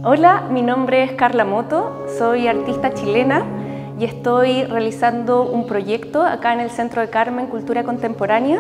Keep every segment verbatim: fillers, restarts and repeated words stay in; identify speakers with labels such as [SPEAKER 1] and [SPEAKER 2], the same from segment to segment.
[SPEAKER 1] Hola, mi nombre es Carla Moto, soy artista chilena y estoy realizando un proyecto acá en el Centro de Carmen Cultura Contemporánea,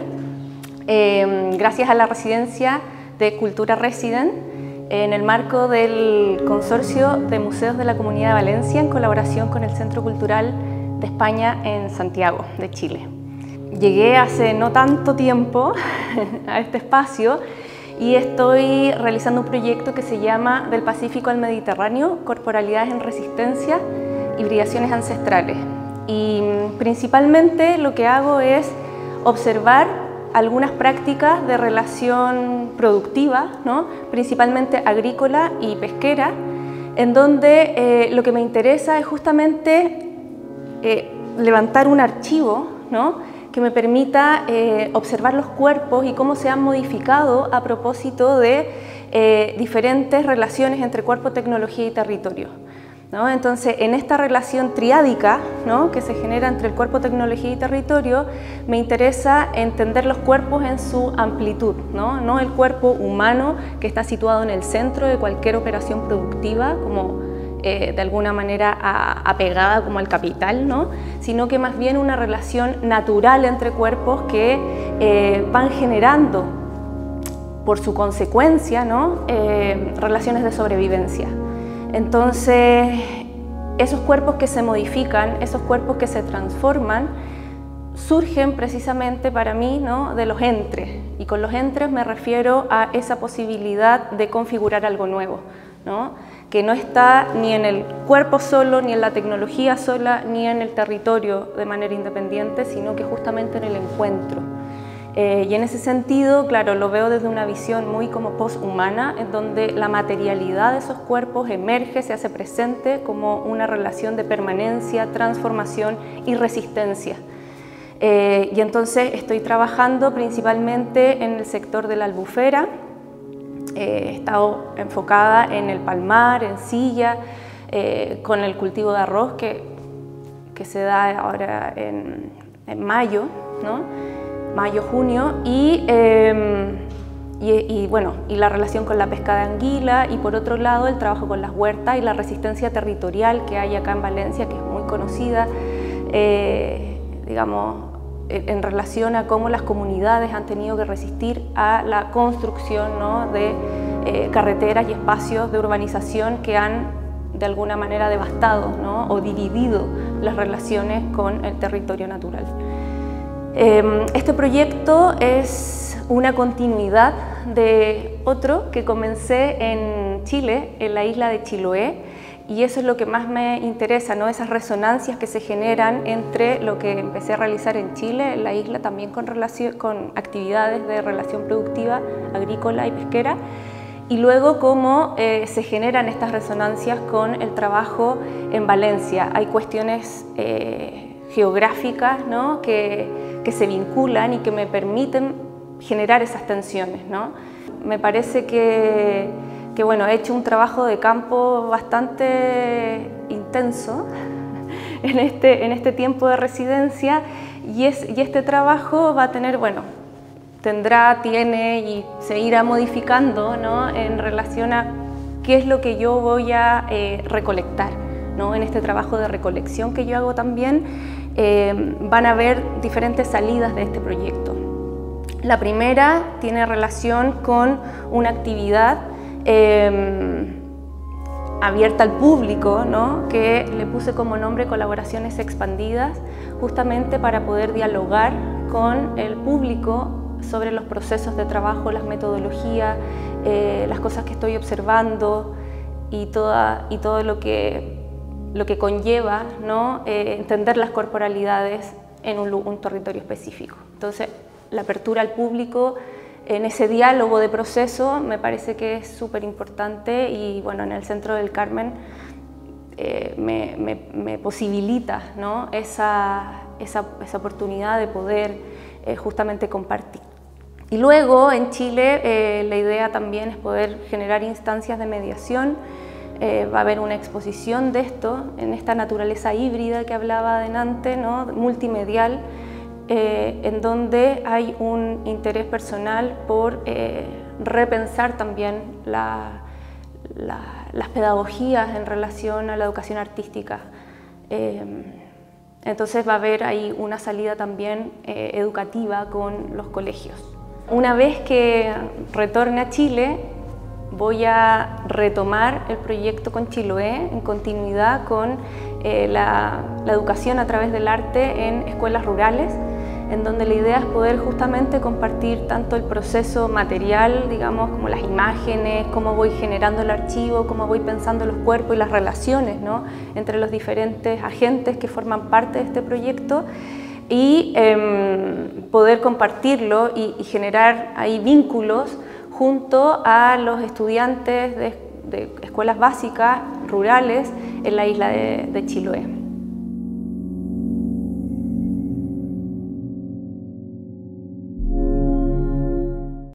[SPEAKER 1] eh, gracias a la residencia de Cultura Resident, en el marco del Consorcio de Museos de la Comunidad de Valencia, en colaboración con el Centro Cultural de España en Santiago, de Chile. Llegué hace no tanto tiempo a este espacio y estoy realizando un proyecto que se llama Del Pacífico al Mediterráneo, corporalidades en resistencia, hibridaciones ancestrales. Y principalmente lo que hago es observar algunas prácticas de relación productiva, ¿no? Principalmente agrícola y pesquera, en donde eh, lo que me interesa es justamente eh, levantar un archivo, ¿no?, que me permita eh, observar los cuerpos y cómo se han modificado a propósito de eh, diferentes relaciones entre cuerpo, tecnología y territorio, ¿no? Entonces, en esta relación triádica, ¿no?, que se genera entre el cuerpo, tecnología y territorio, me interesa entender los cuerpos en su amplitud, ¿no? No el cuerpo humano que está situado en el centro de cualquier operación productiva, como Eh, de alguna manera a, apegada como al capital, ¿no?, sino que más bien una relación natural entre cuerpos que eh, van generando por su consecuencia, ¿no?, eh, relaciones de sobrevivencia. Entonces, esos cuerpos que se modifican, esos cuerpos que se transforman, surgen precisamente para mí, ¿no?, de los entres, y con los entres me refiero a esa posibilidad de configurar algo nuevo, ¿no?, que no está ni en el cuerpo solo, ni en la tecnología sola, ni en el territorio de manera independiente, sino que justamente en el encuentro. Eh, y en ese sentido, claro, lo veo desde una visión muy como poshumana, en donde la materialidad de esos cuerpos emerge, se hace presente como una relación de permanencia, transformación y resistencia. Eh, y entonces estoy trabajando principalmente en el sector de la albufera. Eh, he estado enfocada en el palmar, en silla, eh, con el cultivo de arroz que, que se da ahora en, en mayo, ¿no?, mayo, junio, y, eh, y, y, bueno, y la relación con la pesca de anguila, y por otro lado el trabajo con las huertas y la resistencia territorial que hay acá en Valencia, que es muy conocida, eh, digamos, en relación a cómo las comunidades han tenido que resistir a la construcción, ¿no?, de eh, carreteras y espacios de urbanización que han de alguna manera devastado, ¿no?, o dividido las relaciones con el territorio natural. Eh, este proyecto es una continuidad de otro que comencé en Chile, en la isla de Chiloé, y eso es lo que más me interesa, ¿no?, esas resonancias que se generan entre lo que empecé a realizar en Chile, en la isla, también con, relación, con actividades de relación productiva, agrícola y pesquera, y luego cómo eh, se generan estas resonancias con el trabajo en Valencia. Hay cuestiones eh, geográficas, ¿no?, que, que se vinculan y que me permiten generar esas tensiones, ¿no? Me parece que que bueno, he hecho un trabajo de campo bastante intenso en este, en este tiempo de residencia, y, es, y este trabajo va a tener, bueno, tendrá, tiene y se irá modificando, ¿no?, en relación a qué es lo que yo voy a eh, recolectar, ¿no? En este trabajo de recolección que yo hago también eh, van a haber diferentes salidas de este proyecto. La primera tiene relación con una actividad Eh, abierta al público, ¿no?, que le puse como nombre Colaboraciones Expandidas, justamente para poder dialogar con el público sobre los procesos de trabajo, las metodologías, eh, las cosas que estoy observando y, toda, y todo lo que, lo que conlleva, ¿no?, eh, entender las corporalidades en un, un territorio específico. Entonces, la apertura al público en ese diálogo de proceso me parece que es súper importante, y bueno, en el Centro del Carmen eh, me, me, me posibilita, ¿no?, esa, esa, esa oportunidad de poder eh, justamente compartir. Y luego en Chile eh, la idea también es poder generar instancias de mediación. Eh, va a haber una exposición de esto, en esta naturaleza híbrida que hablaba adelante, ¿no?, multimedial, Eh, en donde hay un interés personal por eh, repensar también la, la, las pedagogías en relación a la educación artística. Eh, entonces va a haber ahí una salida también eh, educativa con los colegios. Una vez que retorne a Chile, voy a retomar el proyecto con Chiloé en continuidad con eh, la, la educación a través del arte en escuelas rurales, en donde la idea es poder justamente compartir tanto el proceso material, digamos, como las imágenes, cómo voy generando el archivo, cómo voy pensando los cuerpos y las relaciones, ¿no?, entre los diferentes agentes que forman parte de este proyecto, y eh, poder compartirlo y, y generar ahí vínculos junto a los estudiantes de, de escuelas básicas rurales en la isla de, de Chiloé.